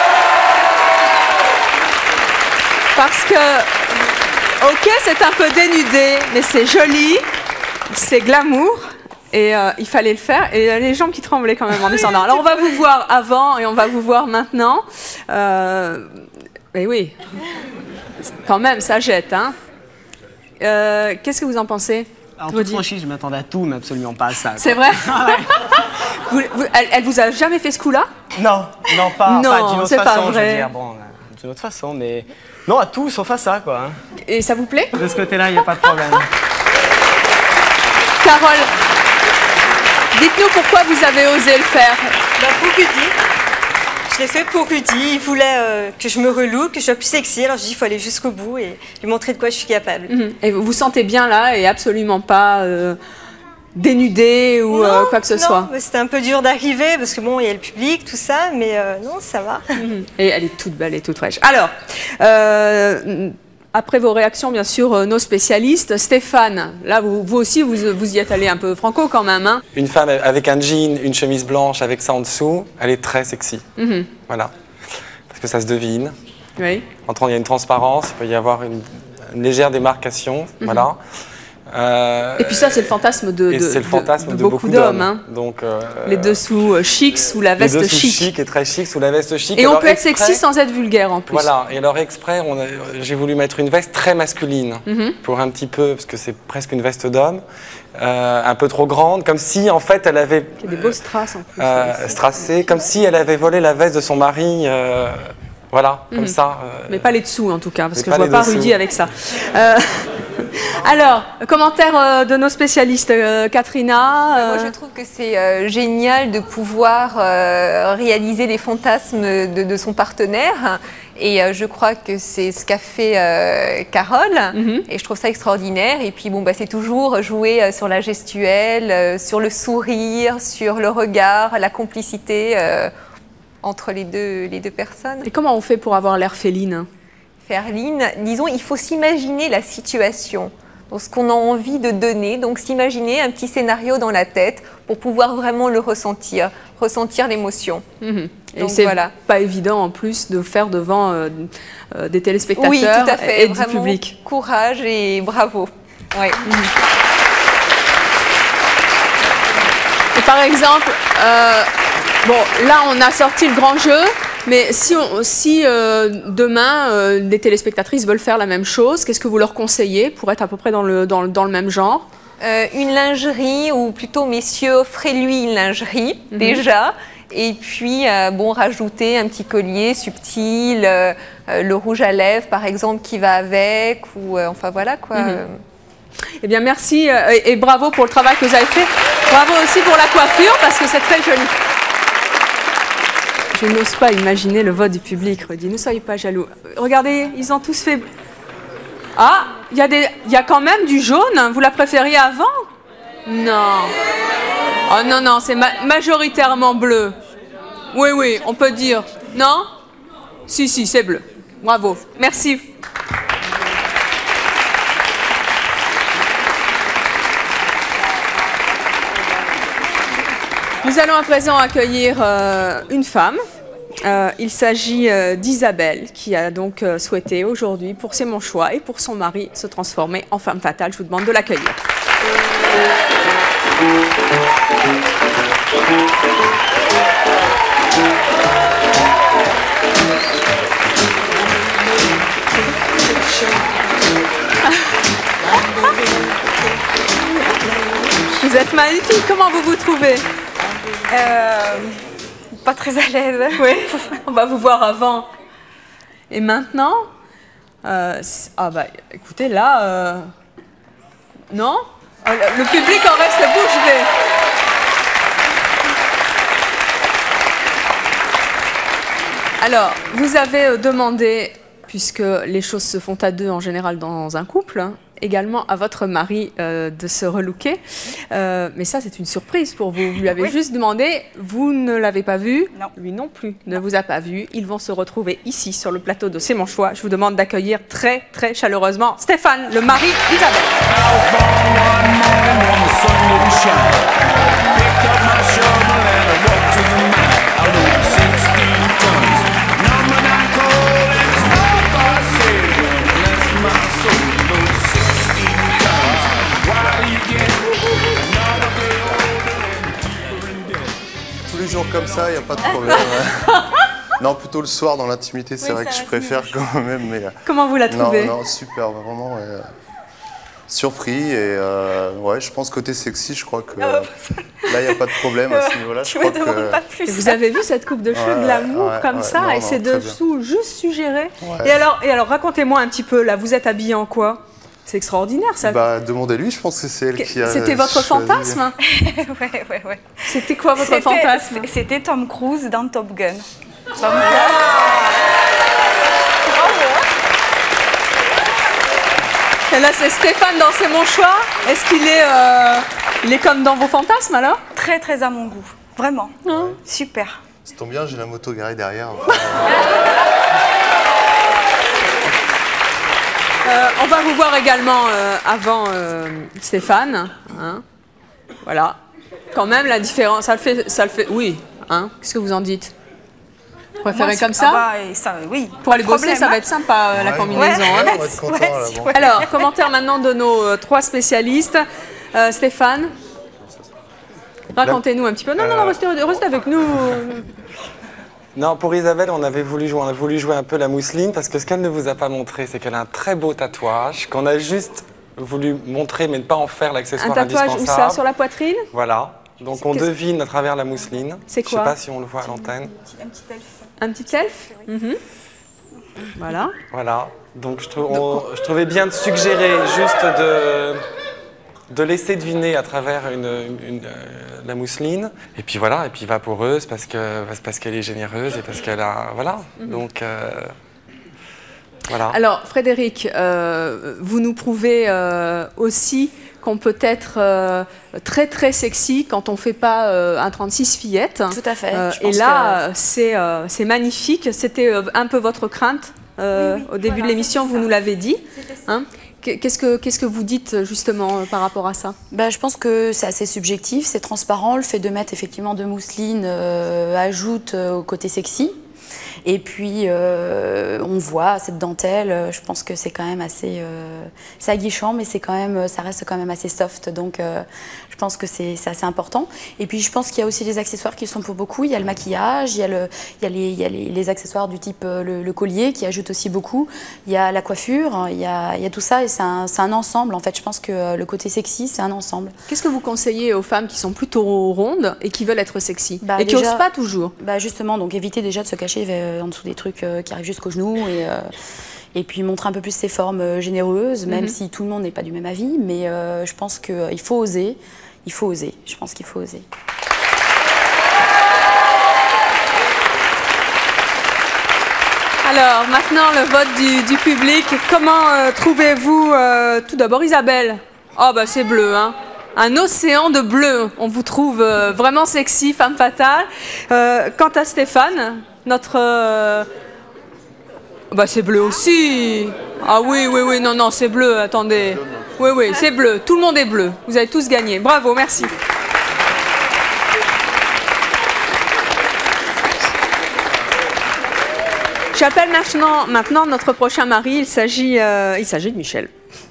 Parce que, ok, c'est un peu dénudé, mais c'est joli, c'est glamour, et il fallait le faire, et il y a les jambes qui tremblaient quand même en descendant. Alors on va vous voir avant, et on va vous voir maintenant. Et oui, quand même, ça jette, hein. Qu'est-ce que vous en pensez? En toute franchise, je m'attendais à tout, mais absolument pas à ça. C'est vrai? Elle vous a jamais fait ce coup-là? Non, pas. Non, d'une autre c'est pas façon, vrai. je veux dire, d'une autre façon, mais non à tout sauf à ça, quoi. Hein. Et ça vous plaît? De ce côté-là, il n'y a pas de problème. Carole, dites-nous pourquoi vous avez osé le faire. Pour Rudy. Je l'ai fait pour Rudy. Il voulait que je me relook, que je sois plus sexy. Alors j'ai dit qu'il faut aller jusqu'au bout et lui montrer de quoi je suis capable. Et vous vous sentez bien là et absolument pas dénudée ou quoi que ce soit? C'était un peu dur d'arriver parce que bon, il y a le public, tout ça, mais non, ça va. Et elle est toute belle et toute fraîche. Alors, après vos réactions, bien sûr, nos spécialistes. Stéphane, là, vous aussi, vous y êtes allé un peu franco quand même. Hein. Une femme avec un jean, une chemise blanche, avec ça en dessous, elle est très sexy. Voilà. Parce que ça se devine. Oui. Il y a une transparence, il peut y avoir une légère démarcation. Voilà. Et puis ça, c'est le fantasme de beaucoup d'hommes. Hein. Donc, les dessous chics sous la veste les dessous chic. chic et très chic sous la veste chic. Et on peut être sexy sans être vulgaire en plus. Voilà, et alors exprès, j'ai voulu mettre une veste très masculine, pour un petit peu, parce que c'est presque une veste d'homme, un peu trop grande, comme si en fait elle avait... Il y a des beaux strass en plus. Strassé, comme si elle avait volé la veste de son mari, voilà, comme ça. Mais pas les dessous en tout cas, parce que je ne vois pas Rudy avec ça. Alors, commentaire de nos spécialistes, Katrina. Moi, je trouve que c'est génial de pouvoir réaliser les fantasmes de son partenaire. Et je crois que c'est ce qu'a fait Carole. Et je trouve ça extraordinaire. Et puis, bon, c'est toujours jouer sur la gestuelle, sur le sourire, sur le regard, la complicité entre les deux personnes. Et comment on fait pour avoir l'air féline? Ferline, disons, il faut s'imaginer la situation, donc ce qu'on a envie de donner, donc s'imaginer un petit scénario dans la tête pour pouvoir vraiment le ressentir l'émotion. Et c'est pas évident en plus de faire devant des téléspectateurs oui, tout à fait, et du public. Courage et bravo. Ouais. Et par exemple, bon, là on a sorti le grand jeu. Mais si demain, des téléspectatrices veulent faire la même chose, qu'est-ce que vous leur conseillez pour être à peu près dans le même genre? Une lingerie, ou plutôt, messieurs, offrez-lui une lingerie, déjà. Et puis, bon, rajouter un petit collier subtil, le rouge à lèvres, par exemple, qui va avec, ou enfin voilà, quoi. Eh bien, merci et bravo pour le travail que vous avez fait. Bravo aussi pour la coiffure, parce que c'est très joli. Je n'ose pas imaginer le vote du public, Rudy. Ne soyez pas jaloux. Regardez, ils ont tous fait... Ah, il y a quand même du jaune. Vous la préfériez avant? Non. Oh non, non, c'est majoritairement bleu. Oui, oui, on peut dire. Non? Si, si, c'est bleu. Bravo. Merci. Nous allons à présent accueillir une femme. Il s'agit d'Isabelle qui a donc souhaité aujourd'hui, pour C'est mon choix et pour son mari, se transformer en femme fatale. Je vous demande de l'accueillir. Vous êtes magnifique, comment vous vous trouvez? Pas très à l'aise. Oui, on va vous voir avant. Et maintenant ah bah écoutez là, non? Le public en reste bouche bée. Alors, vous avez demandé, puisque les choses se font à deux en général dans un couple, hein, également à votre mari de se relooker. Mais ça, c'est une surprise pour vous. Vous lui avez juste demandé, vous ne l'avez pas vu, non. Lui non plus ne vous a pas vu. Ils vont se retrouver ici, sur le plateau de C'est mon choix. Je vous demande d'accueillir très, très chaleureusement Stéphane, le mari d'Isabelle. Tous les jours comme ça, il n'y a pas de problème. Non, plutôt le soir dans l'intimité, c'est vrai que je préfère quand même. Mais, comment vous la trouvez? Non, super, vraiment. surpris et ouais, je pense côté sexy, je crois que là, il n'y a pas de problème à ce niveau-là. Tu me demandes pas plus. Vous avez vu cette coupe de cheveux de l'amour comme ça, non, et c'est dessous juste suggéré. Ouais. Et alors racontez-moi un petit peu, là, vous êtes habillé en quoi? C'est extraordinaire, ça. Bah, demandez-lui, je pense que c'est elle qui a... C'était votre fantasme? Ouais. C'était quoi votre fantasme? C'était Tom Cruise dans Top Gun. Et là, c'est Stéphane dans C'est mon choix. Est-ce qu'il est, il est comme dans vos fantasmes, alors? Très, très à mon goût. Vraiment. Super. Ça tombe bien, j'ai la moto garée derrière. On va vous voir également avant Stéphane. Hein. Voilà. Quand même, la différence, ça le fait. Oui. Hein. Qu'est-ce que vous en dites? Vous préférez comme ça? Oui. Pour aller bosser, ça va être sympa, la combinaison. Hein. On va être content, là, bon. Alors, commentaire maintenant de nos 3 spécialistes. Stéphane, racontez-nous un petit peu. Non, restez avec nous. Non, pour Isabelle, on a voulu jouer un peu la mousseline parce que ce qu'elle ne vous a pas montré, c'est qu'elle a un très beau tatouage qu'on a juste voulu montrer mais ne pas en faire l'accessoire indispensable. Un tatouage où ça? Sur la poitrine? Voilà. Donc on devine à travers la mousseline. C'est quoi? Je ne sais pas si on le voit à l'antenne. Un petit elfe. Un petit elfe? Voilà. Voilà. Donc je trouvais bien de suggérer juste de laisser deviner à travers la mousseline. Et puis voilà, et puis vaporeuse parce qu'elle est généreuse et parce qu'elle a... Voilà, donc... voilà. Alors Frédéric, vous nous prouvez aussi qu'on peut être très très sexy quand on ne fait pas un 36 fillette. Tout à fait. Et là, c'est magnifique. C'était un peu votre crainte au début de l'émission, vous nous l'avez dit. Hein. Qu'est-ce que vous dites justement par rapport à ça? Je pense que c'est assez subjectif, c'est transparent. Le fait de mettre effectivement de mousseline ajoute au côté sexy. Et puis on voit cette dentelle, je pense que c'est quand même assez... c'est aguichant, mais ça reste quand même assez soft. Donc je pense que c'est assez important. Et puis je pense qu'il y a aussi les accessoires qui sont pour beaucoup. Il y a le maquillage, il y a les accessoires du type le collier qui ajoute aussi beaucoup. Il y a la coiffure, il y a tout ça et c'est un ensemble. En fait, je pense que le côté sexy, c'est un ensemble. Qu'est-ce que vous conseillez aux femmes qui sont plutôt rondes et qui veulent être sexy et qui n'osent pas toujours? Justement, donc éviter déjà de se cacher en dessous des trucs qui arrivent jusqu'aux genoux et puis montrer un peu plus ses formes généreuses, même si tout le monde n'est pas du même avis. Mais je pense qu'il faut oser. Il faut oser. Je pense qu'il faut oser. Alors, maintenant, le vote du public. Comment trouvez-vous, tout d'abord, Isabelle? Oh, c'est bleu, hein. Un océan de bleu. On vous trouve vraiment sexy, femme fatale. Quant à Stéphane, notre... c'est bleu aussi. Ah oui, non, c'est bleu, attendez. Oui, c'est bleu. Tout le monde est bleu. Vous avez tous gagné. Bravo, merci. J'appelle maintenant notre prochain mari. Il s'agit de Michel.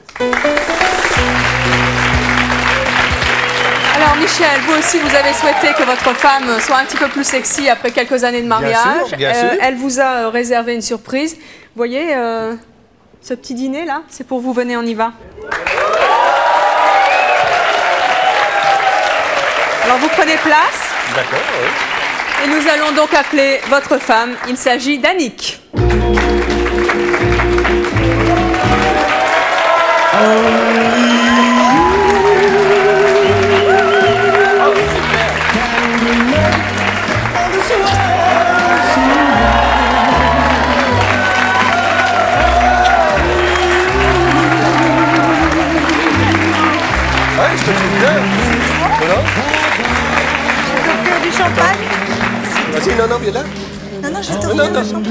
Alors Michel, vous aussi vous avez souhaité que votre femme soit un petit peu plus sexy après quelques années de mariage. Bien sûr. Elle vous a réservé une surprise. Vous voyez ce petit dîner là, c'est pour vous, venez, on y va. Alors vous prenez place. D'accord, oui. Et nous allons donc appeler votre femme. Il s'agit d'Annick. Ouais, je te dis bien. Voilà. Je peux offrir du champagne? Vas-y, non, viens là. Non, je t'offre du champagne.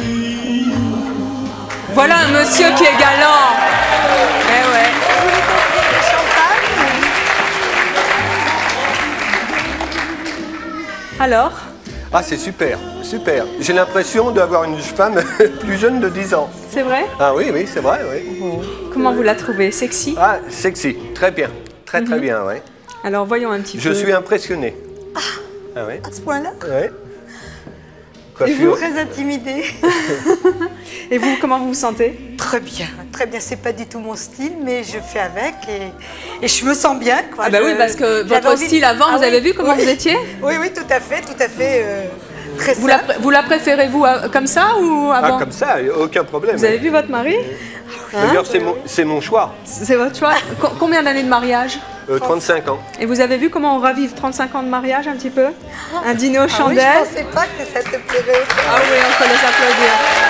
Voilà un monsieur qui est galant. Eh ouais. Je voulais t'offrir du champagne. Alors? Ah, c'est super, super. J'ai l'impression d'avoir une femme plus jeune de 10 ans. C'est vrai? Ah oui, c'est vrai, oui. Comment vous la trouvez? Sexy? Ah, sexy, très bien. Très bien, oui. Alors voyons un petit peu. Je suis impressionné. Ah oui. À ce point-là? Oui. Coiffure. Très intimidée. Et vous, comment vous vous sentez? Très bien, très bien. C'est pas du tout mon style, mais je fais avec et je me sens bien. Quoi. Ah bah oui, parce que j'avais votre envie de- style avant, Ah vous avez oui, vu comment oui. vous étiez? Oui, oui, tout à fait, très Vous simple. la préférez, vous, comme ça ou avant? Ah, comme ça, aucun problème. Vous avez vu votre mari? D'ailleurs, c'est mon choix. C'est votre choix. Combien d'années de mariage? 35 ans. Et vous avez vu comment on ravive 35 ans de mariage un petit peu? Un dîner aux chandelles. Ah oui, je pensais pas que ça te plairait. Ah oui, on peut les applaudir.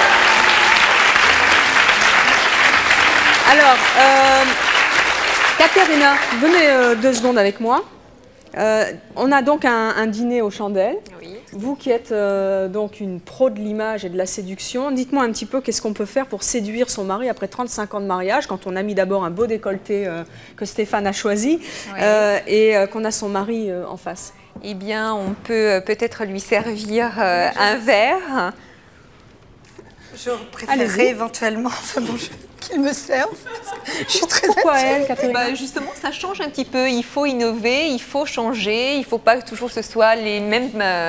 Alors, Caterina, venez 2 secondes avec moi. On a donc un dîner aux chandelles. Vous qui êtes donc une pro de l'image et de la séduction, dites-moi un petit peu qu'est-ce qu'on peut faire pour séduire son mari après 35 ans de mariage, quand on a mis d'abord un beau décolleté que Stéphane a choisi et qu'on a son mari en face. Eh bien, on peut peut-être lui servir un verre. Je préférerais éventuellement qu'il me serve. Je suis très Pourquoi attirée. elle, Caterina? Justement, ça change un petit peu. Il faut innover, il faut changer. Il ne faut pas que toujours ce soit les mêmes,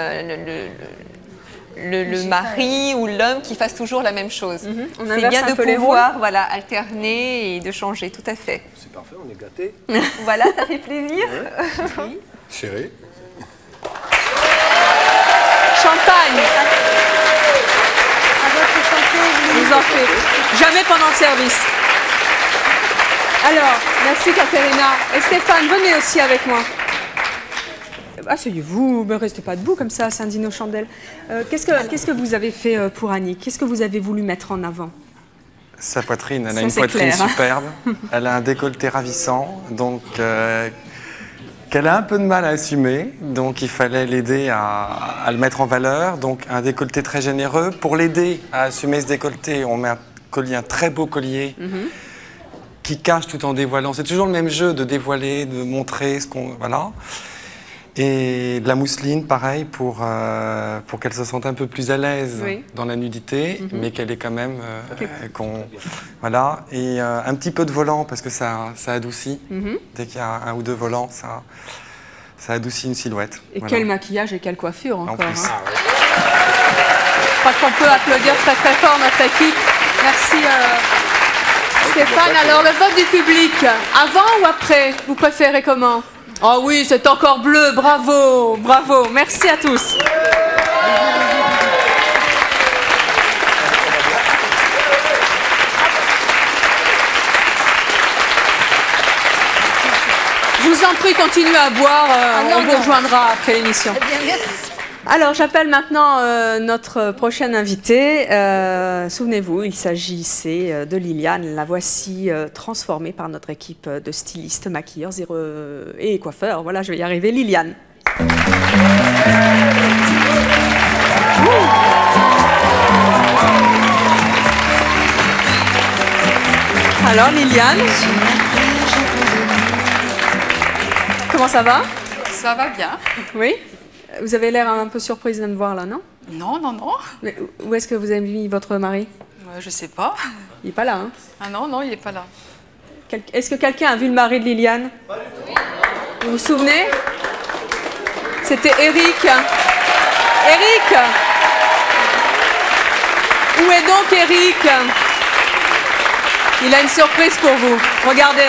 le mari ou l'homme qui fasse toujours la même chose. On C'est inverse bien un de peu les pouvoir alterner et de changer, tout à fait. C'est parfait, on est gâtés. Voilà, ça fait plaisir. Oui. Chérie. Champagne. Je vous en prie. Jamais pendant le service. Alors, merci Caterina. Et Stéphane, venez aussi avec moi. Asseyez-vous, ne restez pas debout comme ça, c'est un dîner aux chandelles. Qu'est-ce que vous avez fait pour Annick? Qu'est-ce que vous avez voulu mettre en avant? Sa poitrine, elle a Ça, une c'est poitrine clair, hein. superbe, elle a un décolleté ravissant, donc qu'elle a un peu de mal à assumer, donc il fallait l'aider à le mettre en valeur, donc un décolleté très généreux. Pour l'aider à assumer ce décolleté, on met un très beau collier qui cache tout en dévoilant. C'est toujours le même jeu de dévoiler, de montrer ce qu'on... Voilà. Et de la mousseline, pareil, pour qu'elle se sente un peu plus à l'aise dans la nudité, mais qu'elle est quand même... voilà. Et un petit peu de volant, parce que ça adoucit. Dès qu'il y a un ou 2 volants, ça adoucit une silhouette. Et Voilà. quel maquillage et quelle coiffure encore. plus. Hein. Je crois qu'on peut applaudir très très fort notre équipe. Merci Stéphane. Alors le vote du public, avant ou après? Vous préférez comment? Oh oui, c'est encore bleu, bravo, bravo. Merci à tous. Je vous en prie, continuez à boire, on vous rejoindra après l'émission. Alors, j'appelle maintenant notre prochaine invitée. Souvenez-vous, il s'agissait de Liliane. La voici transformée par notre équipe de stylistes, maquilleurs et coiffeurs. Voilà, je vais y arriver. Liliane. Alors, Liliane, comment ça va? Ça va bien. Oui? Vous avez l'air un peu surprise de me voir là, non? Non, non, non. Mais où est-ce que vous avez mis votre mari? Je sais pas. Il n'est pas là, hein? Ah non, non, il n'est pas là. Est-ce que quelqu'un a vu le mari de Liliane? Vous vous souvenez? C'était Eric. Eric! Où est donc Eric? Il a une surprise pour vous. Regardez.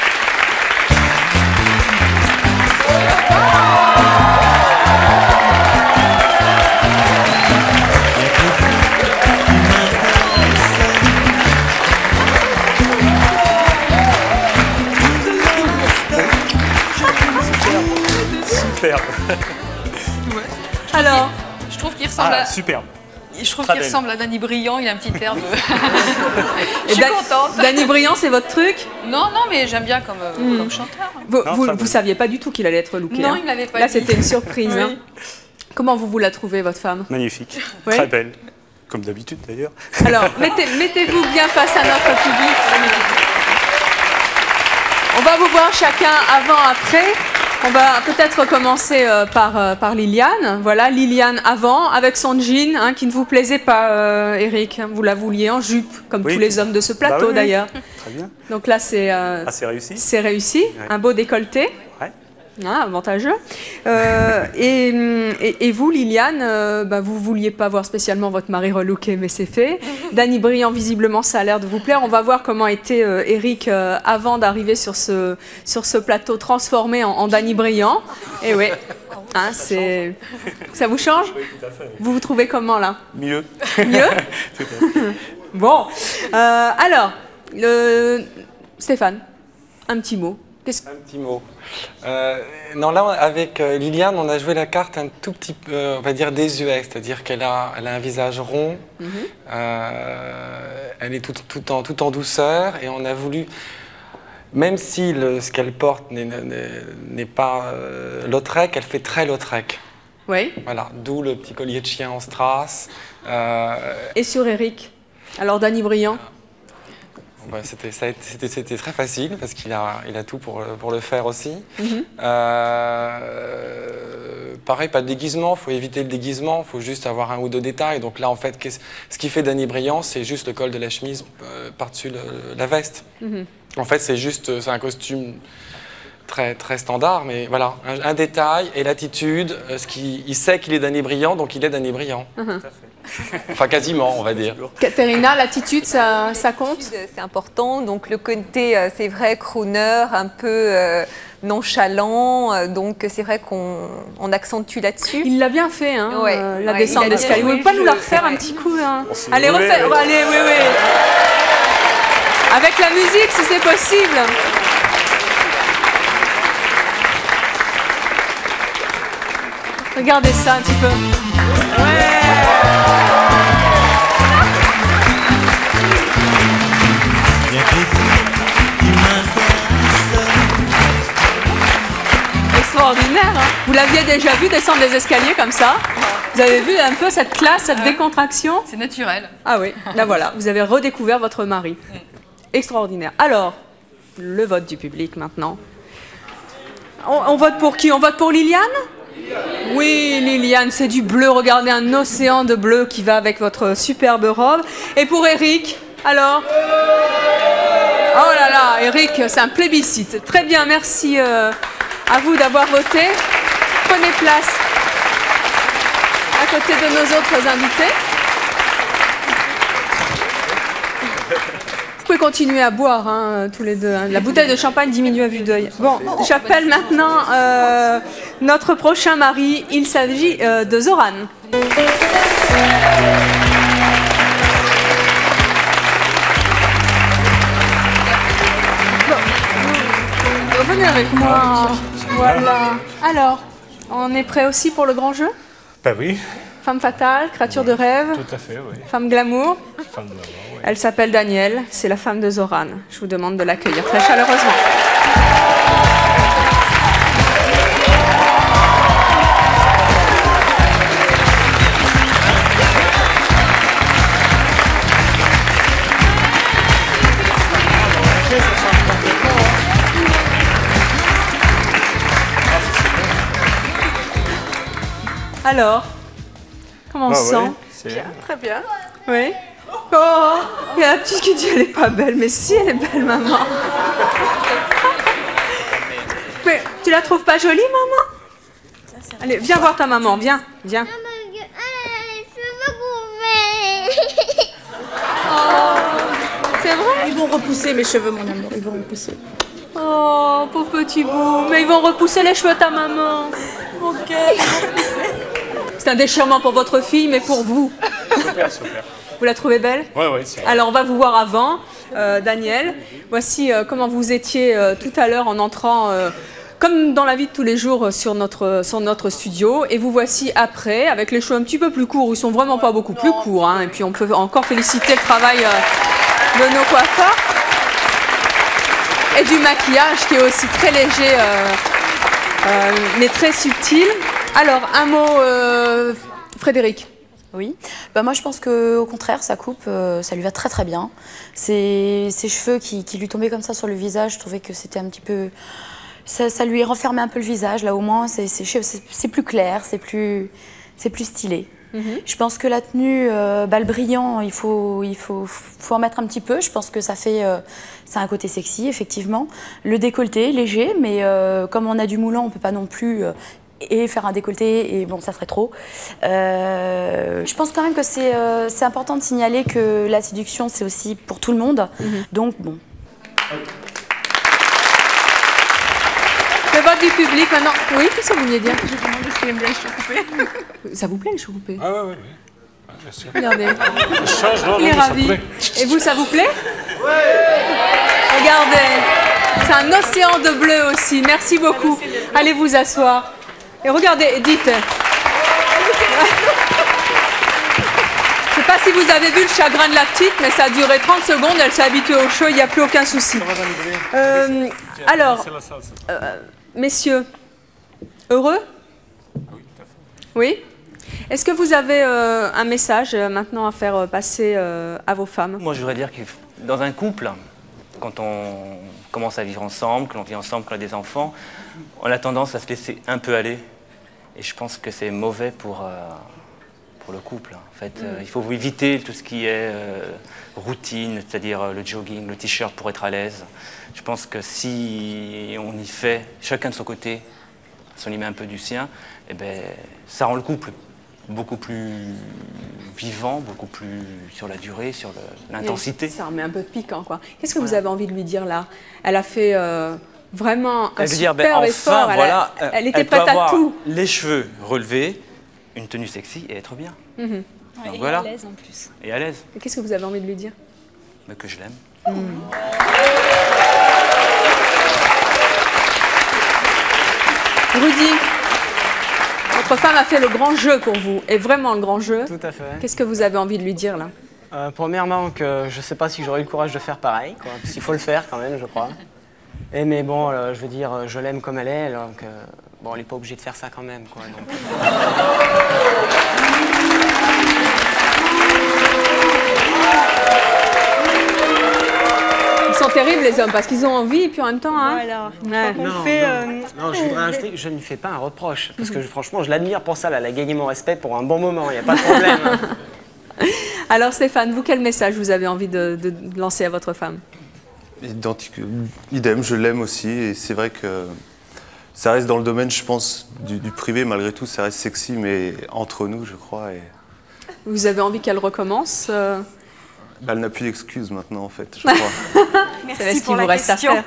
Superbe. Alors, je trouve qu'il ressemble à... Superbe. Je trouve Très qu'il belle. ressemble à Danny Briand, il a un petit air de... Et Je suis contente. Danny Briand, c'est votre truc? Non, non, mais j'aime bien comme, comme chanteur. Vous saviez pas du tout qu'il allait être looké. Non, hein. il m'avait pas Là, dit. c'était une surprise. Oui. Hein. Comment vous la trouvez, votre femme? Magnifique. Oui. Très belle. Comme d'habitude d'ailleurs. Alors, mettez-vous bien face à notre public. On va vous voir chacun avant, après. On va peut-être commencer par Liliane. Voilà, Liliane avant, avec son jean, hein, qui ne vous plaisait pas, Eric. Vous la vouliez en jupe, comme Oui. tous les hommes de ce plateau, Bah oui, oui. d'ailleurs. Très bien. Donc là, c'est Ah, c'est réussi. c'est réussi. Ouais. Un beau décolleté. Ouais. Ah, avantageux. Et vous, Liliane, vous ne vouliez pas voir spécialement votre mari relooké, mais c'est fait. Danny Briand, visiblement, ça a l'air de vous plaire. On va voir comment était Eric avant d'arriver sur ce plateau transformé en Danny Briand. Et oui, hein, ça vous change? Oui, tout à fait. Vous vous trouvez comment, là? Mieux. Mieux? Tout à fait. Bon, alors, Stéphane, un petit mot. Un petit mot. Non, là, avec Liliane, on a joué la carte un tout petit peu, on va dire, désuet, c'est-à-dire qu'elle a un visage rond, elle est tout en douceur, et on a voulu, même si ce qu'elle porte n'est pas Lautrec, elle fait très Lautrec. Oui. Voilà, d'où le petit collier de chien en strass. Et sur Eric, alors Danny Briand? Bah, c'était très facile parce qu'il a tout pour le faire aussi. Pareil, pas de déguisement, il faut éviter le déguisement, il faut juste avoir un ou deux détails. Donc là, en fait, ce qui fait Danny Briand, c'est juste le col de la chemise par-dessus la veste. En fait, c'est un costume très, très standard, mais voilà, un détail et l'attitude. Il sait qu'il est Danny Briand, donc il est Danny Briand. Tout à fait. Enfin, quasiment, on va dire. Katerina, l'attitude, ça compte? C'est important. Donc, le côté, c'est vrai, crooner, un peu nonchalant. Donc, c'est vrai qu'on accentue là-dessus. Il l'a bien fait, hein, la Ouais, descente d'escalier. Vous ne pouvez pas nous la refaire un petit coup, là? Allez, refaites. Allez, oui. Avec la musique, si c'est possible. Regardez ça un petit peu. Extraordinaire, hein? Vous l'aviez déjà vu descendre des escaliers comme ça? Vous avez vu un peu cette classe, cette décontraction? C'est naturel. Ah oui, là voilà, vous avez redécouvert votre mari. Extraordinaire. Alors, le vote du public maintenant. On vote pour qui? On vote pour Liliane? Oui, Liliane, c'est du bleu. Regardez, un océan de bleu qui va avec votre superbe robe. Et pour Eric, alors? Oh là là, Eric, c'est un plébiscite. Très bien, merci à vous d'avoir voté. Prenez place à côté de nos autres invités. Vous pouvez continuer à boire, hein, tous les deux. Hein. La bouteille de champagne diminue à vue d'œil. Bon, j'appelle maintenant notre prochain mari. Il s'agit de Zoran. Venez avec moi. Voilà. Alors, on est prêt aussi pour le grand jeu? Ben oui. Femme fatale, créature de rêve. Tout à fait, oui. Femme glamour. Femme glamour, oui. Elle s'appelle Danielle, c'est la femme de Zoran. Je vous demande de l'accueillir très chaleureusement. Alors, comment on se sent? Bien, très bien. Oui. Oh, il y a la petite qui dit elle est pas belle, mais si elle est belle, maman. Mais tu la trouves pas jolie, maman? Allez, viens voir ta maman, viens. Oh, c'est vrai? Ils vont repousser mes cheveux, mon amour, ils vont repousser. Oh, pauvre petit bout, mais ils vont repousser les cheveux de ta maman. Ok. C'est un déchirement pour votre fille, mais pour vous. Super. Vous la trouvez belle? Oui, c'est vrai. Alors, on va vous voir avant. Daniel, voici comment vous étiez tout à l'heure en entrant, comme dans la vie de tous les jours, sur notre studio. Et vous voici après, avec les cheveux un petit peu plus courts. Ils sont vraiment pas beaucoup plus courts. Hein. Et puis, on peut encore féliciter le travail de nos coiffeurs. Et du maquillage qui est aussi très léger, mais très subtil. Alors, un mot, Frédéric. Oui, moi je pense qu'au contraire, sa coupe, ça lui va très très bien. Ses cheveux qui lui tombaient comme ça sur le visage, je trouvais que c'était un petit peu... Ça lui renfermait un peu le visage, là au moins, c'est plus clair, c'est plus stylé. Je pense que la tenue, le brillant, il faut en mettre un petit peu. Je pense que ça a un côté sexy, effectivement. Le décolleté, léger, mais comme on a du moulant, on ne peut pas non plus et faire un décolleté, et bon, ça serait trop. Je pense quand même que c'est important de signaler que la séduction, c'est aussi pour tout le monde. Donc, bon. Le vote du public maintenant. Oui, qu'est-ce que vous vouliez dire? Je demande si j'aime bien les cheveux coupés. Ça vous plaît les cheveux coupés? Ah oui. Bien sûr. Regardez. Il est ravi. Et vous, ça vous plaît? Oui. Regardez. C'est un océan de bleu aussi. Merci beaucoup. Allez vous asseoir. Et regardez, dites. Je ne sais pas si vous avez vu le chagrin de la petite, mais ça a duré 30 secondes. Elle s'est habituée au chaud, il n'y a plus aucun souci. Alors, messieurs, heureux? Oui. Est-ce que vous avez un message maintenant à faire passer à vos femmes? Moi, je voudrais dire que dans un couple, quand on commence à vivre ensemble, quand on vit ensemble, quand on a des enfants, on a tendance à se laisser un peu aller. Et je pense que c'est mauvais pour le couple. En fait, il faut éviter tout ce qui est routine, c'est-à-dire le jogging, le t-shirt pour être à l'aise. Je pense que si on y fait chacun de son côté, si on y met un peu du sien, eh ben, ça rend le couple beaucoup plus vivant, beaucoup plus sur la durée, sur l'intensité. Ça remet un peu de piquant, quoi. Qu'est-ce que vous avez envie de lui dire là? Elle a fait vraiment un super effort. Voilà, elle était prête à tout. Les cheveux relevés, une tenue sexy et être bien. Donc, et voilà. à l'aise en plus. Et à l'aise. Qu'est-ce que vous avez envie de lui dire? Que je l'aime. Rudy, votre femme a fait le grand jeu pour vous, et vraiment le grand jeu. Tout à fait. Qu'est-ce que vous avez envie de lui dire là? Premièrement, que je ne sais pas si j'aurais eu le courage de faire pareil, quoi, parce qu'il faut le faire quand même, je crois. Mais bon, je veux dire, je l'aime comme elle est, donc bon, elle n'est pas obligée de faire ça quand même, quoi. Donc. Ils sont terribles les hommes parce qu'ils ont envie et puis en même temps, hein. Voilà. Non, je voudrais ajouter que je ne lui fais pas un reproche, parce que franchement, je l'admire pour ça. Elle a gagné mon respect pour un bon moment, il n'y a pas de problème. Alors Stéphane, vous, quel message vous avez envie de lancer à votre femme? Identique, idem, je l'aime aussi, et c'est vrai que ça reste dans le domaine, je pense, du privé, malgré tout, ça reste sexy, mais entre nous, je crois. Et... Vous avez envie qu'elle recommence Elle n'a plus d'excuses maintenant, en fait, je crois. Merci pour la question. Reste à faire.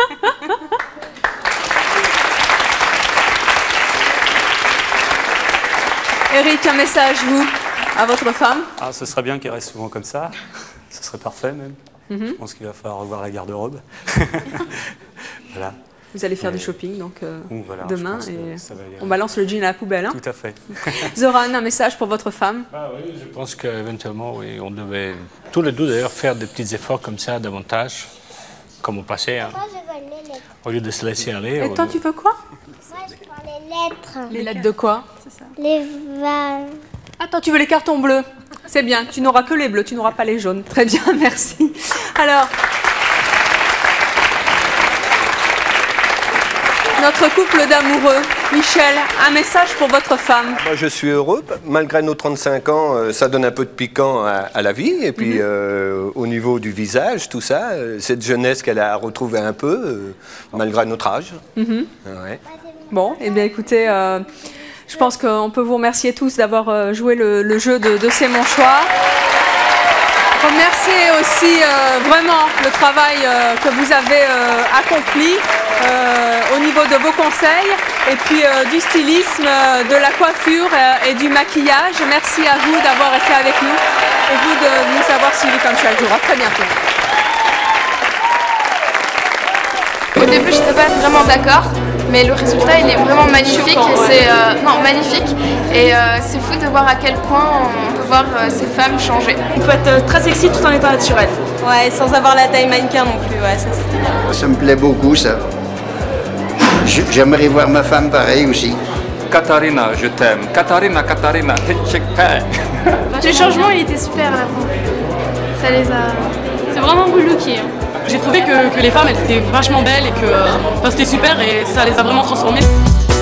Eric, un message, vous, à votre femme? Ce serait bien qu'elle reste souvent comme ça, ce serait parfait même. Je pense qu'il va falloir revoir la garde-robe. Voilà. Vous allez faire du shopping donc voilà, demain et on balance le jean à la poubelle. Hein. Tout à fait. Zoran, un message pour votre femme? Oui, je pense qu'éventuellement, oui, on devait tous les deux d'ailleurs faire des petits efforts comme ça davantage, comme au passé. Hein. Au lieu de se laisser aller. Et toi, tu veux quoi? Moi, je prends les lettres. Les lettres de quoi? Les vannes. Attends, tu veux les cartons bleus? C'est bien, tu n'auras que les bleus, tu n'auras pas les jaunes. Très bien, merci. Alors, notre couple d'amoureux, Michel, un message pour votre femme? Moi, je suis heureux. Malgré nos 35 ans, ça donne un peu de piquant à la vie. Et puis, au niveau du visage, tout ça, cette jeunesse qu'elle a retrouvée un peu, malgré notre âge. Ouais. Bon, eh bien, écoutez... je pense qu'on peut vous remercier tous d'avoir joué le jeu de C'est mon choix. Remercier aussi vraiment le travail que vous avez accompli au niveau de vos conseils et puis du stylisme, de la coiffure et du maquillage. Merci à vous d'avoir été avec nous et vous de nous avoir suivis comme chaque jour. À très bientôt. Au début, je n'étais pas vraiment d'accord. Mais le résultat, il est vraiment magnifique. C'est magnifique. Et c'est fou de voir à quel point on peut voir ces femmes changer. On peut être très sexy tout en étant naturel. Ouais, sans avoir la taille mannequin non plus. Ouais, ça me plaît beaucoup, ça. J'aimerais voir ma femme pareil aussi. Katharina, je t'aime. Katharina. Le changement, il était super à la fin. Ça les a... C'est vraiment relooké. J'ai trouvé que les femmes, elles étaient vachement belles et que c'était super et ça les a vraiment transformées.